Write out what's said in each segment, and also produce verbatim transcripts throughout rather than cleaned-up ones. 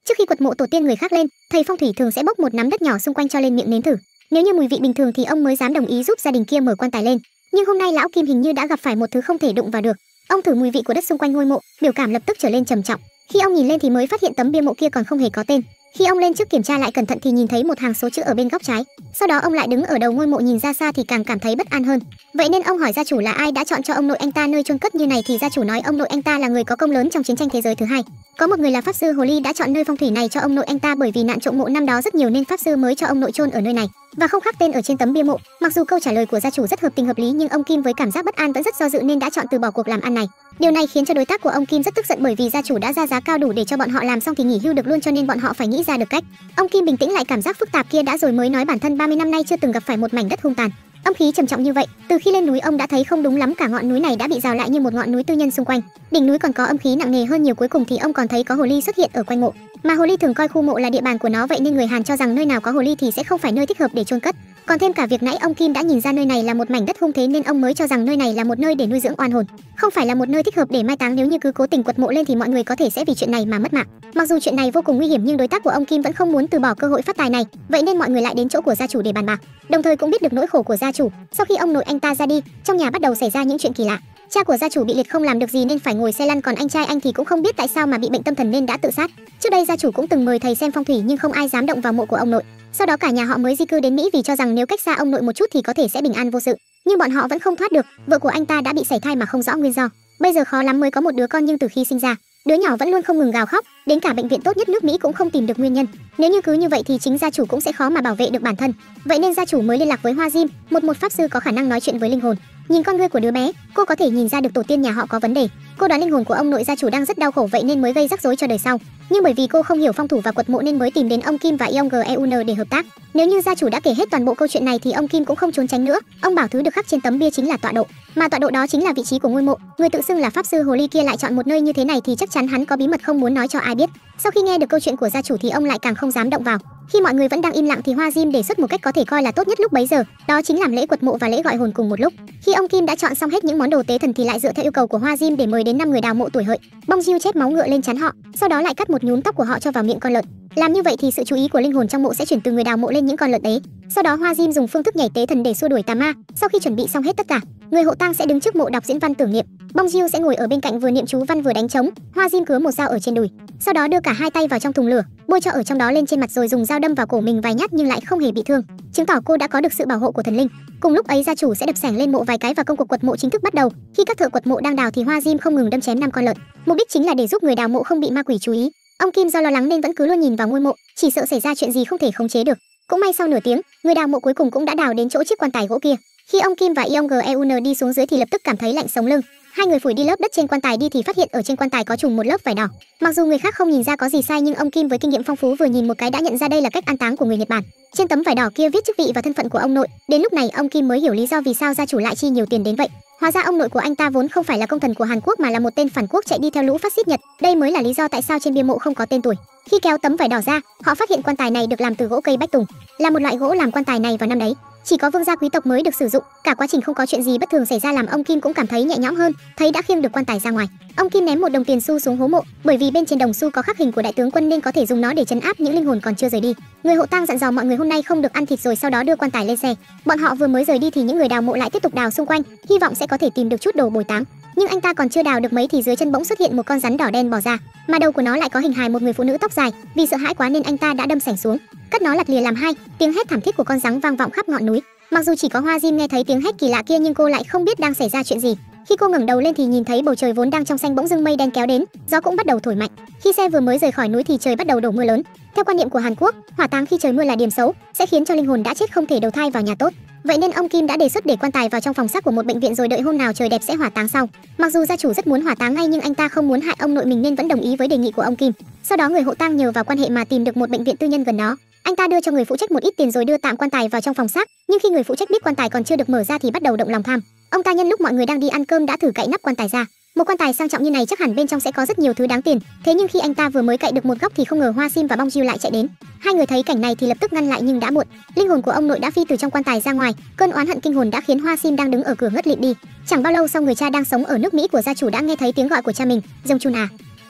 Trước khi quật mộ tổ tiên người khác lên, thầy phong thủy thường sẽ bốc một nắm đất nhỏ xung quanh cho lên miệng nếm thử. Nếu như mùi vị bình thường thì ông mới dám đồng ý giúp gia đình kia mở quan tài lên. Nhưng hôm nay lão Kim hình như đã gặp phải một thứ không thể đụng vào được. Ông thử mùi vị của đất xung quanh ngôi mộ, biểu cảm lập tức trở lên trầm trọng. Khi ông nhìn lên thì mới phát hiện tấm bia mộ kia còn không hề có tên. Khi ông lên trước kiểm tra lại cẩn thận thì nhìn thấy một hàng số chữ ở bên góc trái. Sau đó ông lại đứng ở đầu ngôi mộ nhìn ra xa thì càng cảm thấy bất an hơn. Vậy nên ông hỏi gia chủ là ai đã chọn cho ông nội anh ta nơi chôn cất như này, thì gia chủ nói ông nội anh ta là người có công lớn trong chiến tranh thế giới thứ hai. Có một người là pháp sư hồ ly đã chọn nơi phong thủy này cho ông nội anh ta bởi vì nạn trộm mộ năm đó rất nhiều nên pháp sư mới cho ông nội chôn ở nơi này và không khắc tên ở trên tấm bia mộ. Mặc dù câu trả lời của gia chủ rất hợp tình hợp lý nhưng ông Kim với cảm giác bất an vẫn rất do dự nên đã chọn từ bỏ cuộc làm ăn này. Điều này khiến cho đối tác của ông Kim rất tức giận bởi vì gia chủ đã ra giá cao đủ để cho bọn họ làm xong thì nghỉ hưu được luôn, cho nên bọn họ phải nghĩ ra được cách. Ông Kim bình tĩnh lại cảm giác phức tạp kia đã rồi mới nói bản thân ba mươi năm nay chưa từng gặp phải một mảnh đất hung tàn, âm khí trầm trọng như vậy. Từ khi lên núi ông đã thấy không đúng lắm, cả ngọn núi này đã bị rào lại như một ngọn núi tư nhân xung quanh. Đỉnh núi còn có âm khí nặng nề hơn nhiều, cuối cùng thì ông còn thấy có hồ ly xuất hiện ở quanh mộ. Mà hồ ly thường coi khu mộ là địa bàn của nó, vậy nên người Hàn cho rằng nơi nào có hồ ly thì sẽ không phải nơi thích hợp để chôn cất. Còn thêm cả việc nãy ông Kim đã nhìn ra nơi này là một mảnh đất hung, thế nên ông mới cho rằng nơi này là một nơi để nuôi dưỡng oan hồn, không phải là một nơi thích hợp để mai táng. Nếu như cứ cố tình quật mộ lên thì mọi người có thể sẽ vì chuyện này mà mất mạng. Mặc dù chuyện này vô cùng nguy hiểm nhưng đối tác của ông Kim vẫn không muốn từ bỏ cơ hội phát tài này, vậy nên mọi người lại đến chỗ của gia chủ để bàn bạc, đồng thời cũng biết được nỗi khổ của gia chủ. Sau khi ông nội anh ta ra đi, trong nhà bắt đầu xảy ra những chuyện kỳ lạ. Cha của gia chủ bị liệt không làm được gì nên phải ngồi xe lăn, còn anh trai anh thì cũng không biết tại sao mà bị bệnh tâm thần nên đã tự sát. Trước đây gia chủ cũng từng mời thầy xem phong thủy nhưng không ai dám động vào mộ của ông nội. Sau đó cả nhà họ mới di cư đến Mỹ vì cho rằng nếu cách xa ông nội một chút thì có thể sẽ bình an vô sự. Nhưng bọn họ vẫn không thoát được, vợ của anh ta đã bị sảy thai mà không rõ nguyên do. Bây giờ khó lắm mới có một đứa con, nhưng từ khi sinh ra, đứa nhỏ vẫn luôn không ngừng gào khóc, đến cả bệnh viện tốt nhất nước Mỹ cũng không tìm được nguyên nhân. Nếu như cứ như vậy thì chính gia chủ cũng sẽ khó mà bảo vệ được bản thân. Vậy nên gia chủ mới liên lạc với Hoa Diêm, một một pháp sư có khả năng nói chuyện với linh hồn. Nhìn con ngươi của đứa bé, cô có thể nhìn ra được tổ tiên nhà họ có vấn đề. Cô đoán linh hồn của ông nội gia chủ đang rất đau khổ, vậy nên mới gây rắc rối cho đời sau. Nhưng bởi vì cô không hiểu phong thủy và quật mộ nên mới tìm đến ông Kim và Yonggeun để hợp tác. Nếu như gia chủ đã kể hết toàn bộ câu chuyện này thì ông Kim cũng không trốn tránh nữa. Ông bảo thứ được khắc trên tấm bia chính là tọa độ, mà tọa độ đó chính là vị trí của ngôi mộ. Người tự xưng là pháp sư hồ ly kia lại chọn một nơi như thế này thì chắc chắn hắn có bí mật không muốn nói cho ai biết. Sau khi nghe được câu chuyện của gia chủ thì ông lại càng không dám động vào. Khi mọi người vẫn đang im lặng thì Hoa Diêm đề xuất một cách có thể coi là tốt nhất lúc bấy giờ, đó chính làm lễ quật mộ và lễ gọi hồn cùng một lúc. Khi ông Kim đã chọn xong hết những món đồ tế thần thì lại dựa theo yêu cầu của Hoa Diêm để mời đến năm người đào mộ tuổi hợi. Bong Jiu chét máu ngựa lên trán họ, sau đó lại cắt một nhúm tóc của họ cho vào miệng con lợn. Làm như vậy thì sự chú ý của linh hồn trong mộ sẽ chuyển từ người đào mộ lên những con lợn tế. Sau đó Hoa Diêm dùng phương thức nhảy tế thần để xua đuổi tà ma. Sau khi chuẩn bị xong hết tất cả, người hộ tang sẽ đứng trước mộ đọc diễn văn tưởng niệm. Bong Jiu sẽ ngồi ở bên cạnh vừa niệm chú văn vừa đánh trống. Hoa Diêm cứa một dao ở trên đùi, sau đó đưa cả hai tay vào trong thùng lửa, bôi cho ở trong đó lên trên mặt rồi dùng dao đâm vào cổ mình vài nhát nhưng lại không hề bị thương, chứng tỏ cô đã có được sự bảo hộ của thần linh. Cùng lúc ấy gia chủ sẽ đập xẻng lên mộ vài cái và công cuộc quật mộ chính thức bắt đầu. Khi các thợ quật mộ đang đào thì Hoa Diêm không ngừng đâm chém năm con lợn, mục đích chính là để giúp người đào mộ không bị ma quỷ chú ý. Ông Kim do lo lắng nên vẫn cứ luôn nhìn vào ngôi mộ, chỉ sợ xảy ra chuyện gì không thể khống chế được. Cũng may sau nửa tiếng, người đào mộ cuối cùng cũng đã đào đến chỗ chiếc quan tài gỗ kia. Khi ông Kim và Yonggeun đi xuống dưới thì lập tức cảm thấy lạnh sống lưng. Hai người phủi đi lớp đất trên quan tài đi thì phát hiện ở trên quan tài có trùm một lớp vải đỏ. Mặc dù người khác không nhìn ra có gì sai nhưng ông Kim với kinh nghiệm phong phú vừa nhìn một cái đã nhận ra đây là cách an táng của người Nhật Bản. Trên tấm vải đỏ kia viết chức vị và thân phận của ông nội. Đến lúc này ông Kim mới hiểu lý do vì sao gia chủ lại chi nhiều tiền đến vậy. Hóa ra ông nội của anh ta vốn không phải là công thần của Hàn Quốc mà là một tên phản quốc chạy đi theo lũ phát xít Nhật. Đây mới là lý do tại sao trên bia mộ không có tên tuổi. Khi kéo tấm vải đỏ ra, họ phát hiện quan tài này được làm từ gỗ cây bách tùng, là một loại gỗ làm quan tài này vào năm đấy chỉ có vương gia quý tộc mới được sử dụng. Cả quá trình không có chuyện gì bất thường xảy ra làm ông Kim cũng cảm thấy nhẹ nhõm hơn. Thấy đã khiêng được quan tài ra ngoài, ông Kim ném một đồng tiền xu xuống hố mộ, bởi vì bên trên đồng xu có khắc hình của đại tướng quân nên có thể dùng nó để trấn áp những linh hồn còn chưa rời đi. Người hộ tang dặn dò mọi người hôm nay không được ăn thịt rồi sau đó đưa quan tài lên xe. Bọn họ vừa mới rời đi thì những người đào mộ lại tiếp tục đào xung quanh, hy vọng sẽ có thể tìm được chút đồ bồi táng. Nhưng anh ta còn chưa đào được mấy thì dưới chân bỗng xuất hiện một con rắn đỏ đen bò ra, mà đầu của nó lại có hình hài một người phụ nữ tóc dài. Vì sợ hãi quá nên anh ta đã đâm sảnh xuống, cắt nó lặt lìa làm hai. Tiếng hét thảm thiết của con rắn vang vọng khắp ngọn núi. Mặc dù chỉ có Hoa Diêm nghe thấy tiếng hét kỳ lạ kia nhưng cô lại không biết đang xảy ra chuyện gì. Khi cô ngẩng đầu lên thì nhìn thấy bầu trời vốn đang trong xanh bỗng dưng mây đen kéo đến, gió cũng bắt đầu thổi mạnh. Khi xe vừa mới rời khỏi núi thì trời bắt đầu đổ mưa lớn. Theo quan niệm của Hàn Quốc, hỏa táng khi trời mưa là điểm xấu, sẽ khiến cho linh hồn đã chết không thể đầu thai vào nhà tốt. Vậy nên ông Kim đã đề xuất để quan tài vào trong phòng xác của một bệnh viện rồi đợi hôm nào trời đẹp sẽ hỏa táng sau. Mặc dù gia chủ rất muốn hỏa táng ngay nhưng anh ta không muốn hại ông nội mình nên vẫn đồng ý với đề nghị của ông Kim. Sau đó người hộ tang nhờ vào quan hệ mà tìm được một bệnh viện tư nhân gần đó. Anh ta đưa cho người phụ trách một ít tiền rồi đưa tạm quan tài vào trong phòng xác. Nhưng khi người phụ trách biết quan tài còn chưa được mở ra thì bắt đầu động lòng tham. Ông ta nhân lúc mọi người đang đi ăn cơm đã thử cậy nắp quan tài ra. Một quan tài sang trọng như này chắc hẳn bên trong sẽ có rất nhiều thứ đáng tiền. Thế nhưng khi anh ta vừa mới cậy được một góc thì không ngờ Hoa Sim và Bong Jiu lại chạy đến. Hai người thấy cảnh này thì lập tức ngăn lại nhưng đã muộn. Linh hồn của ông nội đã phi từ trong quan tài ra ngoài. Cơn oán hận kinh hồn đã khiến Hoa Sim đang đứng ở cửa ngất lịm đi. Chẳng bao lâu sau người cha đang sống ở nước Mỹ của gia chủ đã nghe thấy tiếng gọi của cha mình, Dông Chun à.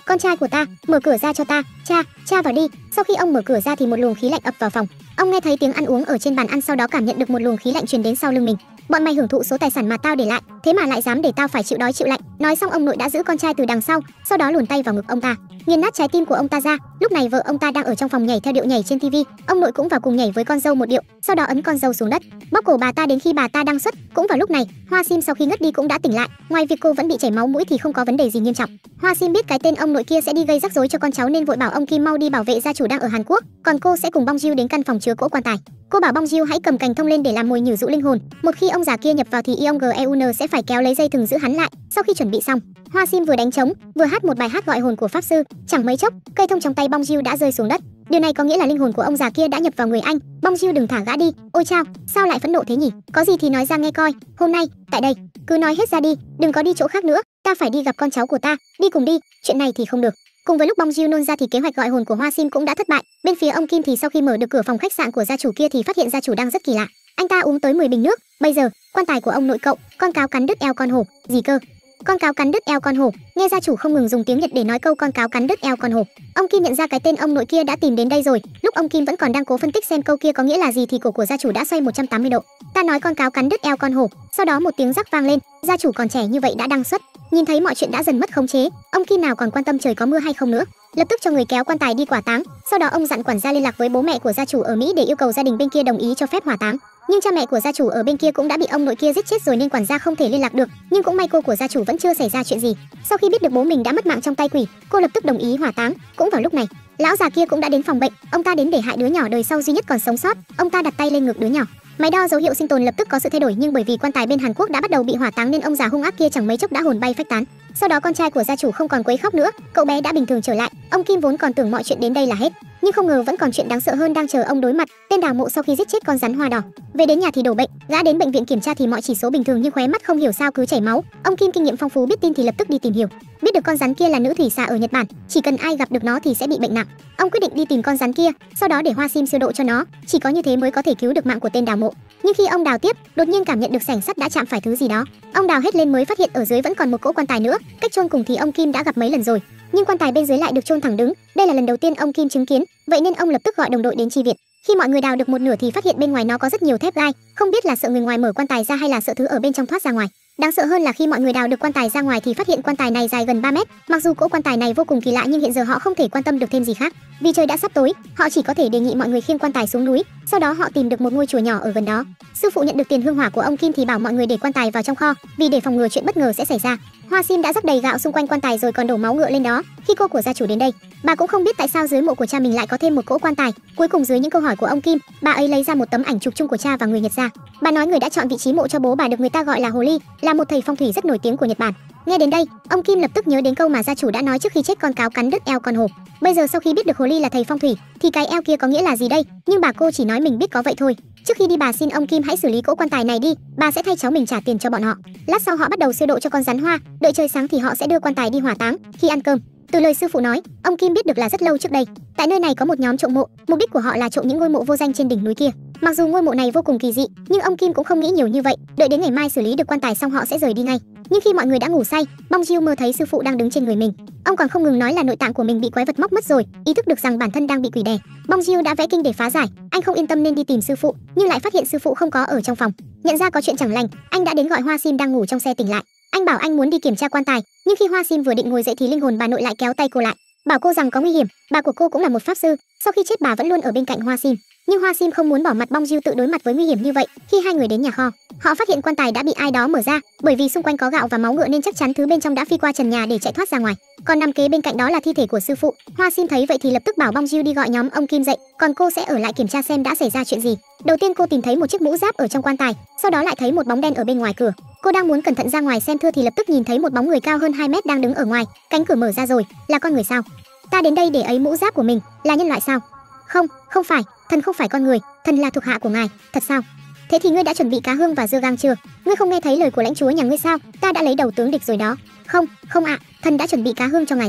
con trai của ta, mở cửa ra cho ta, cha, cha vào đi. Sau khi ông mở cửa ra thì một luồng khí lạnh ập vào phòng. Ông nghe thấy tiếng ăn uống ở trên bàn ăn, sau đó cảm nhận được một luồng khí lạnh truyền đến sau lưng mình. Bọn mày hưởng thụ số tài sản mà tao để lại, thế mà lại dám để tao phải chịu đói chịu lạnh. Nói xong ông nội đã giữ con trai từ đằng sau, sau đó luồn tay vào ngực ông ta, nghiền nát trái tim của ông ta ra. Lúc này vợ ông ta đang ở trong phòng nhảy theo điệu nhảy trên tivi, ông nội cũng vào cùng nhảy với con dâu một điệu, sau đó ấn con dâu xuống đất, bóp cổ bà ta đến khi bà ta đang xuất. Cũng vào lúc này, Hoa Sim sau khi ngất đi cũng đã tỉnh lại, ngoài việc cô vẫn bị chảy máu mũi thì không có vấn đề gì nghiêm trọng. Hoa Sim biết cái tên ông nội kia sẽ đi gây rắc rối cho con cháu nên vội bảo ông Kim mau đi bảo vệ gia chủ đang ở Hàn Quốc, còn cô sẽ cùng Bong Jiu đến căn phòng chứa cỗ quan tài. Cô bảo Bong Jiu hãy cầm cành thông lên để làm mồi nhử dụ linh hồn. Một khi ông già kia nhập vào thì Yeong Geun sẽ phải kéo lấy dây thừng giữ hắn lại. Sau khi chuẩn bị xong, Hoa Sim vừa đánh trống, vừa hát một bài hát gọi hồn của pháp sư. Chẳng mấy chốc, cây thông trong tay Bong Jiu đã rơi xuống đất. Điều này có nghĩa là linh hồn của ông già kia đã nhập vào người anh. Bong Jiu đừng thả gã đi. Ôi chao, sao lại phẫn nộ thế nhỉ? Có gì thì nói ra nghe coi. Hôm nay, tại đây, cứ nói hết ra đi, đừng có đi chỗ khác nữa. Ta phải đi gặp con cháu của ta, đi cùng đi. Chuyện này thì không được. Cùng với lúc Bong Jiu nôn ra thì kế hoạch gọi hồn của Hoa Sim cũng đã thất bại. Bên phía ông Kim thì sau khi mở được cửa phòng khách sạn của gia chủ kia thì phát hiện gia chủ đang rất kỳ lạ. Anh ta uống tới mười bình nước. Bây giờ, quan tài của ông nội cậu, con cáo cắn đứt eo con hổ. Gì cơ? Con cáo cắn đứt eo con hổ. Nghe gia chủ không ngừng dùng tiếng Nhật để nói câu con cáo cắn đứt eo con hổ. Ông Kim nhận ra cái tên ông nội kia đã tìm đến đây rồi. Lúc ông Kim vẫn còn đang cố phân tích xem câu kia có nghĩa là gì thì cổ của gia chủ đã xoay một trăm tám mươi độ. Ta nói con cáo cắn đứt eo con hổ. Sau đó một tiếng rắc vang lên, gia chủ còn trẻ như vậy đã đăng xuất. Nhìn thấy mọi chuyện đã dần mất khống chế, ông Kim nào còn quan tâm trời có mưa hay không nữa, lập tức cho người kéo quan tài đi hỏa táng. Sau đó ông dặn quản gia liên lạc với bố mẹ của gia chủ ở Mỹ để yêu cầu gia đình bên kia đồng ý cho phép hỏa táng. Nhưng cha mẹ của gia chủ ở bên kia cũng đã bị ông nội kia giết chết rồi nên quản gia không thể liên lạc được. Nhưng cũng may cô của gia chủ vẫn chưa xảy ra chuyện gì. Sau khi biết được bố mình đã mất mạng trong tay quỷ, cô lập tức đồng ý hỏa táng. Cũng vào lúc này, lão già kia cũng đã đến phòng bệnh. Ông ta đến để hại đứa nhỏ đời sau duy nhất còn sống sót. Ông ta đặt tay lên ngực đứa nhỏ. Máy đo dấu hiệu sinh tồn lập tức có sự thay đổi, nhưng bởi vì quan tài bên Hàn Quốc đã bắt đầu bị hỏa táng nên ông già hung ác kia chẳng mấy chốc đã hồn bay phách tán. Sau đó con trai của gia chủ không còn quấy khóc nữa, cậu bé đã bình thường trở lại. Ông Kim vốn còn tưởng mọi chuyện đến đây là hết, nhưng không ngờ vẫn còn chuyện đáng sợ hơn đang chờ ông đối mặt. Tên đào mộ sau khi giết chết con rắn hoa đỏ, về đến nhà thì đổ bệnh, gã đến bệnh viện kiểm tra thì mọi chỉ số bình thường nhưng khóe mắt không hiểu sao cứ chảy máu. Ông Kim kinh nghiệm phong phú biết tin thì lập tức đi tìm hiểu, biết được con rắn kia là nữ thủy xà ở Nhật Bản, chỉ cần ai gặp được nó thì sẽ bị bệnh nặng. Ông quyết định đi tìm con rắn kia, sau đó để Hoa Sim siêu độ cho nó, chỉ có như thế mới có thể cứu được mạng của tên đào mộ. Nhưng khi ông đào tiếp, đột nhiên cảm nhận được sảnh sắt đã chạm phải thứ gì đó. Ông đào hết lên mới phát hiện ở dưới vẫn còn một cỗ quan tài nữa. Cách chôn cùng thì ông Kim đã gặp mấy lần rồi, nhưng quan tài bên dưới lại được chôn thẳng đứng. Đây là lần đầu tiên ông Kim chứng kiến, vậy nên ông lập tức gọi đồng đội đến chi viện. Khi mọi người đào được một nửa thì phát hiện bên ngoài nó có rất nhiều thép gai, không biết là sợ người ngoài mở quan tài ra hay là sợ thứ ở bên trong thoát ra ngoài. Đáng sợ hơn là khi mọi người đào được quan tài ra ngoài thì phát hiện quan tài này dài gần ba mét. Mặc dù cỗ quan tài này vô cùng kỳ lạ nhưng hiện giờ họ không thể quan tâm được thêm gì khác. Vì trời đã sắp tối, họ chỉ có thể đề nghị mọi người khiêng quan tài xuống núi. Sau đó họ tìm được một ngôi chùa nhỏ ở gần đó. Sư phụ nhận được tiền hương hỏa của ông Kim thì bảo mọi người để quan tài vào trong kho, vì để phòng ngừa chuyện bất ngờ sẽ xảy ra. Hoa Sim đã rắc đầy gạo xung quanh quan tài rồi còn đổ máu ngựa lên đó. Khi cô của gia chủ đến đây, bà cũng không biết tại sao dưới mộ của cha mình lại có thêm một cỗ quan tài. Cuối cùng dưới những câu hỏi của ông Kim, bà ấy lấy ra một tấm ảnh chụp chung của cha và người Nhật ra. Bà nói người đã chọn vị trí mộ cho bố bà được người ta gọi là Hồ Ly, là một thầy phong thủy rất nổi tiếng của Nhật Bản. Nghe đến đây, ông Kim lập tức nhớ đến câu mà gia chủ đã nói trước khi chết con cáo cắn đứt eo con hổ. Bây giờ sau khi biết được Hồ Ly là thầy phong thủy, thì cái eo kia có nghĩa là gì đây? Nhưng bà cô chỉ nói mình biết có vậy thôi. Trước khi đi bà xin ông Kim hãy xử lý cỗ quan tài này đi, bà sẽ thay cháu mình trả tiền cho bọn họ. Lát sau họ bắt đầu siêu độ cho con rắn hoa, đợi trời sáng thì họ sẽ đưa quan tài đi hỏa táng. Khi ăn cơm, từ lời sư phụ nói, ông Kim biết được là rất lâu trước đây, tại nơi này có một nhóm trộm mộ, mục đích của họ là trộm những ngôi mộ vô danh trên đỉnh núi kia. Mặc dù ngôi mộ này vô cùng kỳ dị, nhưng ông Kim cũng không nghĩ nhiều như vậy, đợi đến ngày mai xử lý được quan tài xong họ sẽ rời đi ngay. Nhưng khi mọi người đã ngủ say, Bong Jiu mơ thấy sư phụ đang đứng trên người mình. Ông còn không ngừng nói là nội tạng của mình bị quái vật móc mất rồi, ý thức được rằng bản thân đang bị quỷ đè. Bong Jiu đã vẽ kinh để phá giải, anh không yên tâm nên đi tìm sư phụ, nhưng lại phát hiện sư phụ không có ở trong phòng. Nhận ra có chuyện chẳng lành, anh đã đến gọi Hoa Sim đang ngủ trong xe tỉnh lại. Anh bảo anh muốn đi kiểm tra quan tài, nhưng khi Hoa Sim vừa định ngồi dậy thì linh hồn bà nội lại kéo tay cô lại, bảo cô rằng có nguy hiểm. Bà của cô cũng là một pháp sư, sau khi chết bà vẫn luôn ở bên cạnh Hoa Sim. Nhưng Hoa Sim không muốn bỏ mặt Bong Jiu tự đối mặt với nguy hiểm như vậy. Khi hai người đến nhà kho, họ phát hiện quan tài đã bị ai đó mở ra, bởi vì xung quanh có gạo và máu ngựa nên chắc chắn thứ bên trong đã phi qua trần nhà để chạy thoát ra ngoài. Còn nằm kế bên cạnh đó là thi thể của sư phụ. Hoa Sim thấy vậy thì lập tức bảo Bong Jiu đi gọi nhóm ông Kim dậy, còn cô sẽ ở lại kiểm tra xem đã xảy ra chuyện gì. Đầu tiên cô tìm thấy một chiếc mũ giáp ở trong quan tài, sau đó lại thấy một bóng đen ở bên ngoài cửa. Cô đang muốn cẩn thận ra ngoài xem thưa thì lập tức nhìn thấy một bóng người cao hơn hai mét đang đứng ở ngoài. Cánh cửa mở ra rồi, là con người sao? Ta đến đây để ấy mũ giáp của mình, là nhân loại sao? Không, không phải, thần không phải con người, thần là thuộc hạ của ngài. Thật sao? Thế thì ngươi đã chuẩn bị cá hương và dưa gang chưa? Ngươi không nghe thấy lời của lãnh chúa nhà ngươi sao? Ta đã lấy đầu tướng địch rồi đó. Không, không ạ, thần đã chuẩn bị cá hương cho ngài rồi.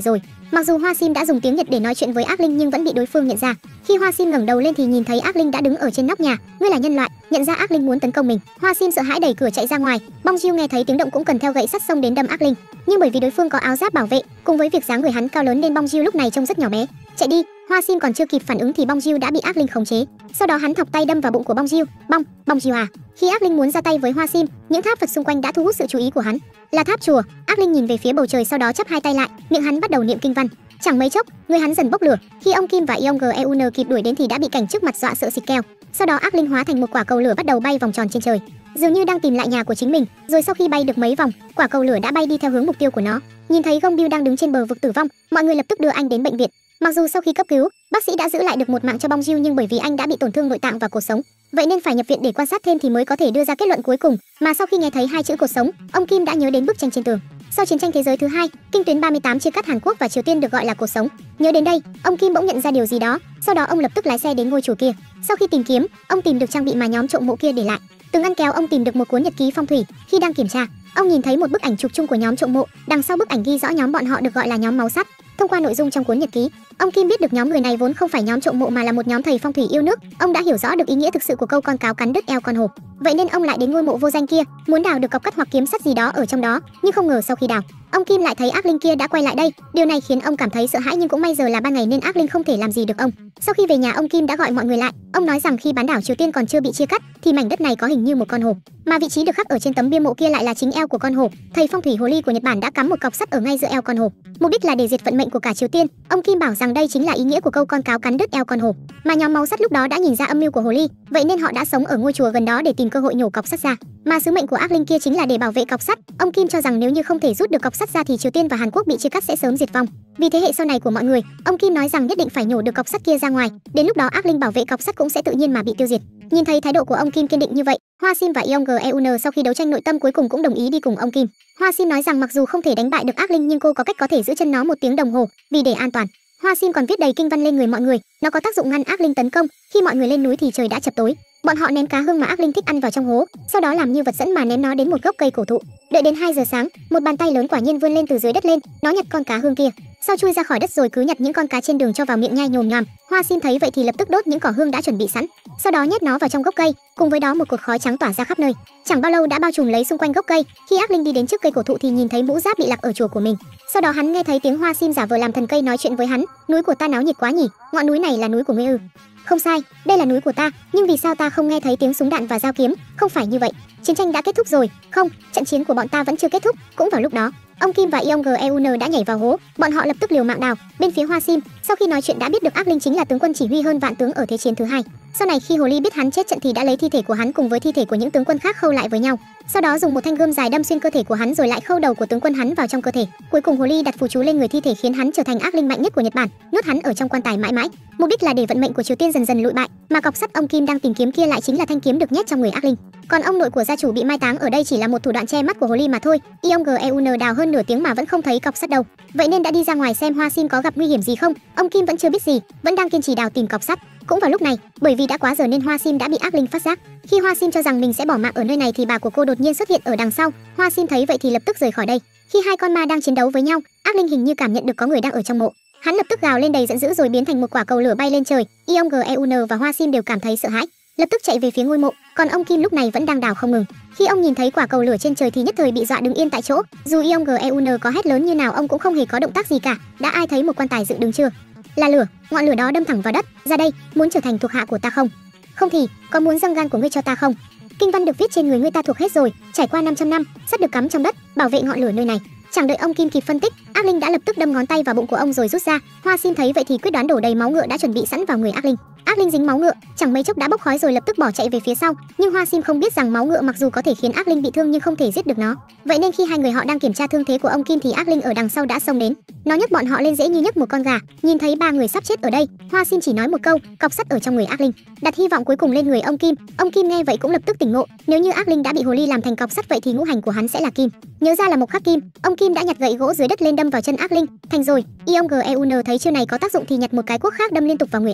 Mặc dù Hoa Sim đã dùng tiếng Nhật để nói chuyện với ác linh nhưng vẫn bị đối phương nhận ra. Khi Hoa Sim ngẩng đầu lên thì nhìn thấy ác linh đã đứng ở trên nóc nhà. Ngươi là nhân loại. Nhận ra ác linh muốn tấn công mình, Hoa Sim sợ hãi đẩy cửa chạy ra ngoài. Bong Jiu nghe thấy tiếng động cũng cần theo gậy sắt xông đến đâm ác linh, nhưng bởi vì đối phương có áo giáp bảo vệ cùng với việc dáng người hắn cao lớn nên Bong Jiu lúc này trông rất nhỏ bé. Chạy đi! Hoa Sim còn chưa kịp phản ứng thì Bong Jiu đã bị ác linh khống chế. Sau đó hắn thọc tay đâm vào bụng của Bong Jiu. Bong, Bong Jiu à! Khi ác linh muốn ra tay với Hoa Sim, những tháp Phật xung quanh đã thu hút sự chú ý của hắn. Là tháp chùa. Ác linh nhìn về phía bầu trời sau đó chắp hai tay lại, miệng hắn bắt đầu niệm kinh văn. Chẳng mấy chốc, người hắn dần bốc lửa. Khi ông Kim và Yonggeun kịp đuổi đến thì đã bị cảnh trước mặt dọa sợ xịt keo. Sau đó ác linh hóa thành một quả cầu lửa bắt đầu bay vòng tròn trên trời, dường như đang tìm lại nhà của chính mình. Rồi sau khi bay được mấy vòng, quả cầu lửa đã bay đi theo hướng mục tiêu của nó. Nhìn thấy Gong Biu đang đứng trên bờ vực tử vong, mọi người lập tức đưa anh đến bệnh viện. Mặc dù sau khi cấp cứu, bác sĩ đã giữ lại được một mạng cho Bong Jiu nhưng bởi vì anh đã bị tổn thương nội tạng và cột sống, vậy nên phải nhập viện để quan sát thêm thì mới có thể đưa ra kết luận cuối cùng. Mà sau khi nghe thấy hai chữ cột sống, ông Kim đã nhớ đến bức tranh trên tường. Sau chiến tranh thế giới thứ hai, kinh tuyến ba mươi tám chia cắt Hàn Quốc và Triều Tiên được gọi là cột sống. Nhớ đến đây, ông Kim bỗng nhận ra điều gì đó. Sau đó ông lập tức lái xe đến ngôi chùa kia. Sau khi tìm kiếm, ông tìm được trang bị mà nhóm trộm mộ kia để lại. Từng ngăn kéo ông tìm được một cuốn nhật ký phong thủy. Khi đang kiểm tra, ông nhìn thấy một bức ảnh chụp chung của nhóm trộm mộ. Đằng sau bức ảnh ghi rõ nhóm bọn họ được gọi là nhóm máu sắt. Thông qua nội dung trong cuốn nhật ký, ông Kim biết được nhóm người này vốn không phải nhóm trộm mộ mà là một nhóm thầy phong thủy yêu nước. Ông đã hiểu rõ được ý nghĩa thực sự của câu con cáo cắn đứt eo con hổ. Vậy nên ông lại đến ngôi mộ vô danh kia, muốn đào được cọc cắt hoặc kiếm sắt gì đó ở trong đó. Nhưng không ngờ sau khi đào, ông Kim lại thấy ác linh kia đã quay lại đây. Điều này khiến ông cảm thấy sợ hãi nhưng cũng may giờ là ban ngày nên ác linh không thể làm gì được ông. Sau khi về nhà, ông Kim đã gọi mọi người lại. Ông nói rằng khi bán đảo Triều Tiên còn chưa bị chia cắt thì mảnh đất này có hình như một con hổ, mà vị trí được khắc ở trên tấm bia mộ kia lại là chính eo của con hổ. Thầy phong thủy hồ ly của Nhật Bản đã cắm một cọc sắt ở ngay giữa eo con hổ, mục đích là để diệt vận mệnh của cả Triều Tiên. Ông Kim bảo rằng đây chính là ý nghĩa của câu con cáo cắn đứt eo con hổ. Mà nhóm máu sắt lúc đó đã nhìn ra âm mưu của hồ ly, vậy nên họ đã sống ở ngôi chùa gần đó để tìm cơ hội nhổ cọc sắt ra. Mà sứ mệnh của ác linh kia chính là để bảo vệ cọc sắt. Ông Kim cho rằng nếu như không thể rút được cọc sắt ra thì Triều Tiên và Hàn Quốc bị chia cắt sẽ sớm diệt vong. Vì thế hệ sau này của mọi người, ông Kim nói rằng nhất định phải nhổ được cọc sắt kia ra ngoài. Đến lúc đó ác linh bảo vệ cọc sắt cũng sẽ tự nhiên mà bị tiêu diệt. Nhìn thấy thái độ của ông Kim kiên định như vậy, Hoa Sim và Yonggeun sau khi đấu tranh nội tâm cuối cùng cũng đồng ý đi cùng ông Kim. Hoa Sim nói rằng mặc dù không thể đánh bại được ác linh nhưng cô có cách có thể giữ chân nó một tiếng đồng hồ, vì để an toàn. Hoa Sim còn viết đầy kinh văn lên người mọi người, nó có tác dụng ngăn ác linh tấn công. Khi mọi người lên núi thì trời đã chập tối. Bọn họ ném cá hương mà ác linh thích ăn vào trong hố, sau đó làm như vật dẫn mà ném nó đến một gốc cây cổ thụ. Đợi đến hai giờ sáng, một bàn tay lớn quả nhiên vươn lên từ dưới đất lên, nó nhặt con cá hương kia, sau chui ra khỏi đất rồi cứ nhặt những con cá trên đường cho vào miệng nhai nhồm nhòm. Hoa Sim thấy vậy thì lập tức đốt những cỏ hương đã chuẩn bị sẵn, sau đó nhét nó vào trong gốc cây, cùng với đó một cột khói trắng tỏa ra khắp nơi. Chẳng bao lâu đã bao trùm lấy xung quanh gốc cây. Khi ác linh đi đến trước cây cổ thụ thì nhìn thấy mũ giáp bị lạc ở chùa của mình. Sau đó hắn nghe thấy tiếng Hoa Sim giả vờ làm thần cây nói chuyện với hắn. Núi của ta náo nhiệt quá nhỉ? Ngọn núi này là núi của ngươi ư? Không sai, đây là núi của ta, nhưng vì sao ta không nghe thấy tiếng súng đạn và dao kiếm? Không phải như vậy, chiến tranh đã kết thúc rồi. Không, trận chiến của bọn ta vẫn chưa kết thúc. Cũng vào lúc đó, ông Kim và Yonggeun đã nhảy vào hố, bọn họ lập tức liều mạng đào. Bên phía Hoa Sim, sau khi nói chuyện đã biết được ác linh chính là tướng quân chỉ huy hơn vạn tướng ở thế chiến thứ hai. Sau này khi hồ ly biết hắn chết trận thì đã lấy thi thể của hắn cùng với thi thể của những tướng quân khác khâu lại với nhau. Sau đó dùng một thanh gươm dài đâm xuyên cơ thể của hắn rồi lại khâu đầu của tướng quân hắn vào trong cơ thể. Cuối cùng hồ ly đặt phù chú lên người thi thể khiến hắn trở thành ác linh mạnh nhất của Nhật Bản, nuốt hắn ở trong quan tài mãi mãi. Mục đích là để vận mệnh của Triều Tiên dần dần lụi bại, mà cọc sắt ông Kim đang tìm kiếm kia lại chính là thanh kiếm được nhét trong người ác linh. Còn ông nội của gia chủ bị mai táng ở đây chỉ là một thủ đoạn che mắt của hồ ly mà thôi. Yonggeun đào hơn nửa tiếng mà vẫn không thấy cọc sắt đâu, vậy nên đã đi ra ngoài xem Hoa Sim có gặp nguy hiểm gì không. Ông Kim vẫn chưa biết gì, vẫn đang kiên trì đào tìm cọc sắt. Cũng vào lúc này, bởi vì đã quá giờ nên Hoa Sim đã bị ác linh phát giác. Khi Hoa Sim cho rằng mình sẽ bỏ mạng ở nơi này thì bà của cô đột nhiên xuất hiện ở đằng sau. Hoa Sim thấy vậy thì lập tức rời khỏi đây. Khi hai con ma đang chiến đấu với nhau, ác linh hình như cảm nhận được có người đang ở trong mộ. Hắn lập tức gào lên đầy giận dữ rồi biến thành một quả cầu lửa bay lên trời. Yonggeun và Hoa Sim đều cảm thấy sợ hãi, lập tức chạy về phía ngôi mộ. Còn ông Kim lúc này vẫn đang đào không ngừng. Khi ông nhìn thấy quả cầu lửa trên trời thì nhất thời bị dọa đứng yên tại chỗ. Dù Yonggeun có hét lớn như nào ông cũng không hề có động tác gì cả. Đã ai thấy một quan tài dựng đứng chưa? Là lửa, ngọn lửa đó đâm thẳng vào đất. Ra đây, muốn trở thành thuộc hạ của ta không? Không thì có muốn dâng gan của ngươi cho ta không? Kinh văn được viết trên người ngươi ta thuộc hết rồi. Trải qua năm trăm năm, sắt được cắm trong đất, bảo vệ ngọn lửa nơi này. Chẳng đợi ông Kim kịp phân tích, ác linh đã lập tức đâm ngón tay vào bụng của ông rồi rút ra. Hoa Sim thấy vậy thì quyết đoán đổ đầy máu ngựa đã chuẩn bị sẵn vào người ác linh. Ác linh dính máu ngựa, chẳng mấy chốc đã bốc khói rồi lập tức bỏ chạy về phía sau. Nhưng Hoa Sim không biết rằng máu ngựa mặc dù có thể khiến ác linh bị thương nhưng không thể giết được nó. Vậy nên khi hai người họ đang kiểm tra thương thế của ông Kim thì ác linh ở đằng sau đã xông đến. Nó nhấc bọn họ lên dễ như nhấc một con gà. Nhìn thấy ba người sắp chết ở đây, Hoa Sim chỉ nói một câu, cọc sắt ở trong người ác linh. Đặt hy vọng cuối cùng lên người ông Kim. Ông Kim nghe vậy cũng lập tức tỉnh ngộ. Nếu như ác linh đã bị hồ ly làm thành cọc sắt vậy thì ngũ hành của hắn sẽ là kim. Nhớ ra là một khắc kim, ông Kim đã nhặt gậy gỗ dưới đất lên đâm vào chân ác linh. Thành rồi. Yonggeun thấy chiêu này có tác dụng thì nhặt một cái cuốc khác đâm liên tục vào người ác linh.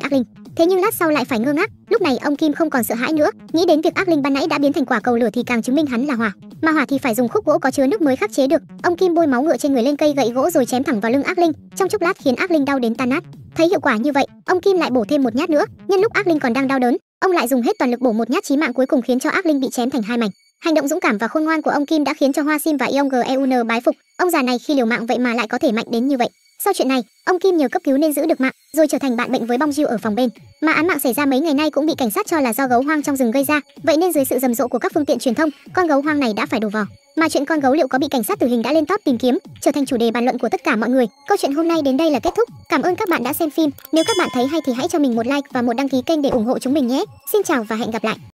Thế nhưng lát sau lại phải ngơ ngác. Lúc này ông Kim không còn sợ hãi nữa, nghĩ đến việc ác linh ban nãy đã biến thành quả cầu lửa thì càng chứng minh hắn là hỏa, mà hỏa thì phải dùng khúc gỗ có chứa nước mới khắc chế được. Ông Kim bôi máu ngựa trên người lên cây gậy gỗ rồi chém thẳng vào lưng ác linh, trong chốc lát khiến ác linh đau đến tan nát. Thấy hiệu quả như vậy, ông Kim lại bổ thêm một nhát nữa, nhân lúc ác linh còn đang đau đớn, ông lại dùng hết toàn lực bổ một nhát chí mạng cuối cùng khiến cho ác linh bị chém thành hai mảnh. Hành động dũng cảm và khôn ngoan của ông Kim đã khiến cho Hoa Sim và Yong Geun bái phục. Ông già này khi liều mạng vậy mà lại có thể mạnh đến như vậy. Sau chuyện này, ông Kim nhờ cấp cứu nên giữ được mạng, rồi trở thành bạn bệnh với Bong Jiu ở phòng bên. Mà án mạng xảy ra mấy ngày nay cũng bị cảnh sát cho là do gấu hoang trong rừng gây ra, vậy nên dưới sự rầm rộ của các phương tiện truyền thông, con gấu hoang này đã phải đổ vỏ. Mà chuyện con gấu liệu có bị cảnh sát tử hình đã lên top tìm kiếm, trở thành chủ đề bàn luận của tất cả mọi người. Câu chuyện hôm nay đến đây là kết thúc. Cảm ơn các bạn đã xem phim. Nếu các bạn thấy hay thì hãy cho mình một like và một đăng ký kênh để ủng hộ chúng mình nhé. Xin chào và hẹn gặp lại.